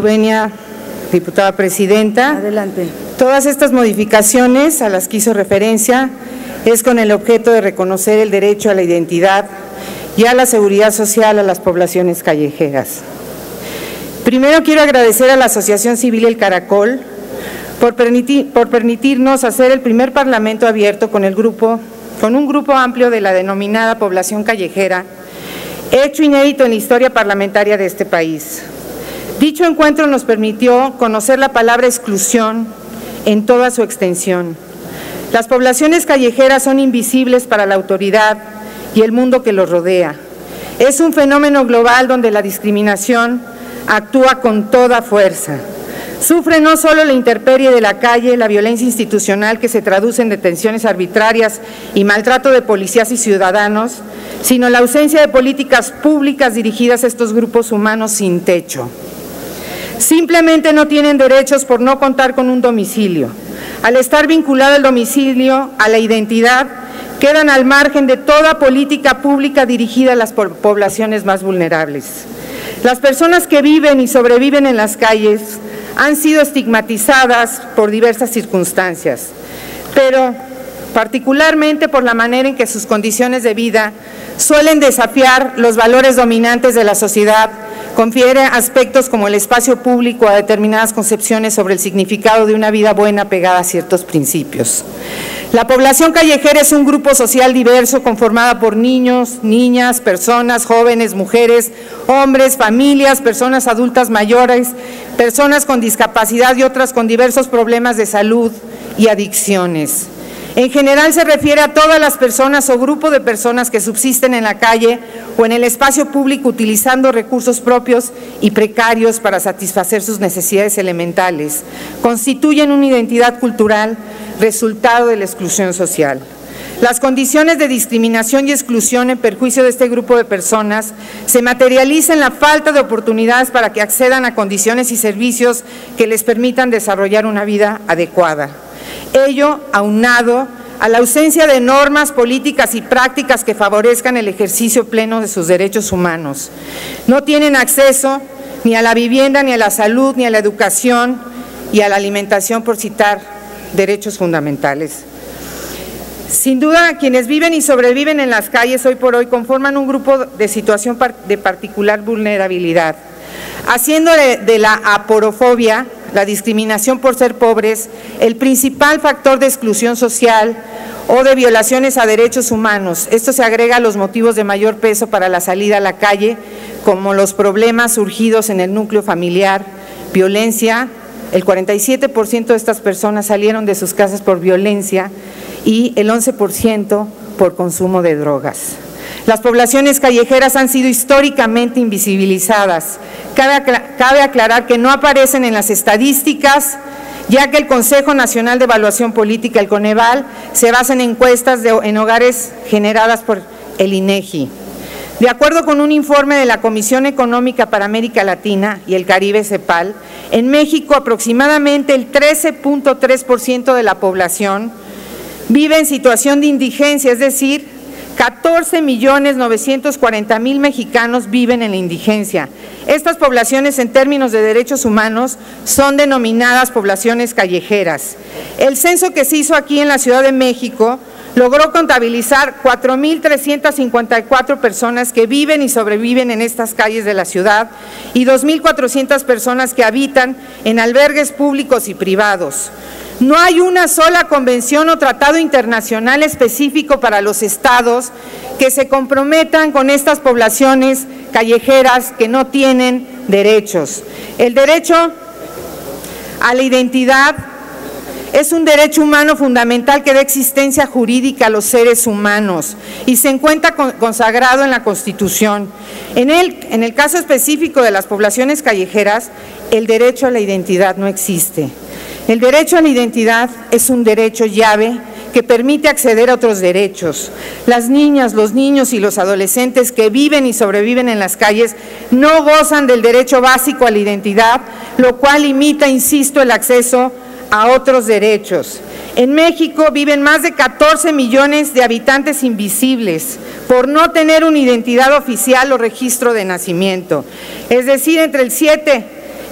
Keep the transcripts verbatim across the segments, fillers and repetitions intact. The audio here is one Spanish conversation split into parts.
venia, diputada presidenta. Adelante. Todas estas modificaciones a las que hizo referencia es con el objeto de reconocer el derecho a la identidad y a la seguridad social a las poblaciones callejeras. Primero quiero agradecer a la Asociación Civil El Caracol por, permitir, por permitirnos hacer el primer parlamento abierto con, el grupo, con un grupo amplio de la denominada población callejera, hecho inédito en la historia parlamentaria de este país. Dicho encuentro nos permitió conocer la palabra exclusión en toda su extensión. Las poblaciones callejeras son invisibles para la autoridad y el mundo que los rodea. Es un fenómeno global donde la discriminación actúa con toda fuerza. Sufre no solo la intemperie de la calle, la violencia institucional que se traduce en detenciones arbitrarias y maltrato de policías y ciudadanos, sino la ausencia de políticas públicas dirigidas a estos grupos humanos sin techo. Simplemente no tienen derechos por no contar con un domicilio. Al estar vinculado el domicilio a la identidad, quedan al margen de toda política pública dirigida a las poblaciones más vulnerables. Las personas que viven y sobreviven en las calles han sido estigmatizadas por diversas circunstancias, pero particularmente por la manera en que sus condiciones de vida suelen desafiar los valores dominantes de la sociedad, confiere aspectos como el espacio público a determinadas concepciones sobre el significado de una vida buena pegada a ciertos principios. La población callejera es un grupo social diverso conformada por niños, niñas, personas, jóvenes, mujeres, hombres, familias, personas adultas mayores, personas con discapacidad y otras con diversos problemas de salud y adicciones. En general se refiere a todas las personas o grupo de personas que subsisten en la calle o en el espacio público utilizando recursos propios y precarios para satisfacer sus necesidades elementales. Constituyen una identidad cultural resultado de la exclusión social. Las condiciones de discriminación y exclusión en perjuicio de este grupo de personas se materializan en la falta de oportunidades para que accedan a condiciones y servicios que les permitan desarrollar una vida adecuada. Ello aunado a la ausencia de normas, políticas y prácticas que favorezcan el ejercicio pleno de sus derechos humanos. No tienen acceso ni a la vivienda, ni a la salud, ni a la educación y a la alimentación, por citar derechos fundamentales. Sin duda, quienes viven y sobreviven en las calles hoy por hoy conforman un grupo de situación de particular vulnerabilidad, haciendo de, de la aporofobia, la discriminación por ser pobres, el principal factor de exclusión social o de violaciones a derechos humanos. Esto se agrega a los motivos de mayor peso para la salida a la calle, como los problemas surgidos en el núcleo familiar, violencia. El cuarenta y siete por ciento de estas personas salieron de sus casas por violencia y el once por ciento por consumo de drogas. Las poblaciones callejeras han sido históricamente invisibilizadas. Cabe, cabe aclarar que no aparecen en las estadísticas, ya que el Consejo Nacional de Evaluación Política, el Coneval, se basa en encuestas de, en hogares generadas por el INEGI. De acuerdo con un informe de la Comisión Económica para América Latina y el Caribe, CEPAL, en México aproximadamente el trece punto tres por ciento de la población vive en situación de indigencia, es decir, catorce millones novecientos cuarenta mil mexicanos viven en la indigencia. Estas poblaciones, en términos de derechos humanos, son denominadas poblaciones callejeras. El censo que se hizo aquí en la Ciudad de México logró contabilizar cuatro mil trescientas cincuenta y cuatro personas que viven y sobreviven en estas calles de la ciudad y dos mil cuatrocientas personas que habitan en albergues públicos y privados. No hay una sola convención o tratado internacional específico para los estados que se comprometan con estas poblaciones callejeras que no tienen derechos. El derecho a la identidad es un derecho humano fundamental que da existencia jurídica a los seres humanos y se encuentra consagrado en la Constitución. En el, en el caso específico de las poblaciones callejeras, el derecho a la identidad no existe. El derecho a la identidad es un derecho llave que permite acceder a otros derechos. Las niñas, los niños y los adolescentes que viven y sobreviven en las calles no gozan del derecho básico a la identidad, lo cual limita, insisto, el acceso a otros derechos. En México viven más de catorce millones de habitantes invisibles por no tener una identidad oficial o registro de nacimiento. Es decir, entre el siete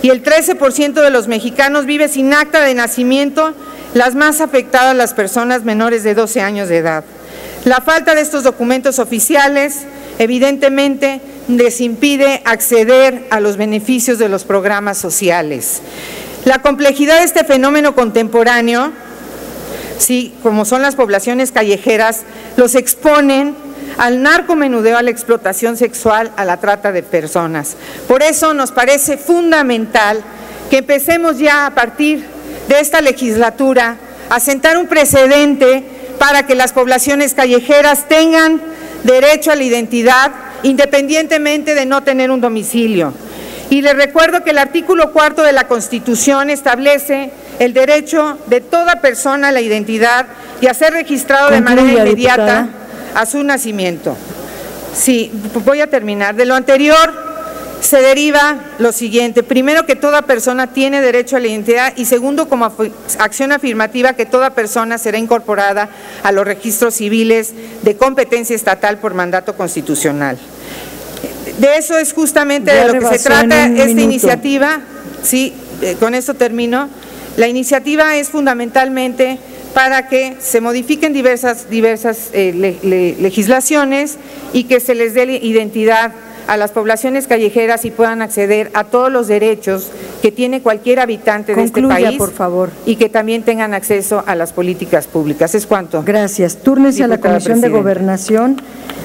y el trece por ciento de los mexicanos vive sin acta de nacimiento, las más afectadas las personas menores de doce años de edad. La falta de estos documentos oficiales, evidentemente, les impide acceder a los beneficios de los programas sociales. La complejidad de este fenómeno contemporáneo, sí, como son las poblaciones callejeras, los exponen al narcomenudeo, a la explotación sexual, a la trata de personas. Por eso nos parece fundamental que empecemos ya a partir de esta legislatura a sentar un precedente para que las poblaciones callejeras tengan derecho a la identidad independientemente de no tener un domicilio. Y les recuerdo que el artículo cuarto de la Constitución establece el derecho de toda persona a la identidad y a ser registrado de manera inmediata a su nacimiento. Sí, voy a terminar. De lo anterior se deriva lo siguiente: primero, que toda persona tiene derecho a la identidad, y segundo, como acción afirmativa, que toda persona será incorporada a los registros civiles de competencia estatal por mandato constitucional. De eso es justamente de lo que se trata esta iniciativa. Sí, eh, con esto termino. La iniciativa es fundamentalmente para que se modifiquen diversas, diversas eh, le, le, legislaciones y que se les dé identidad a las poblaciones callejeras y puedan acceder a todos los derechos que tiene cualquier habitante de Concluya, este país, por favor. Y que también tengan acceso a las políticas públicas. Es cuanto. Gracias. Túrnese a la Comisión de Gobernación.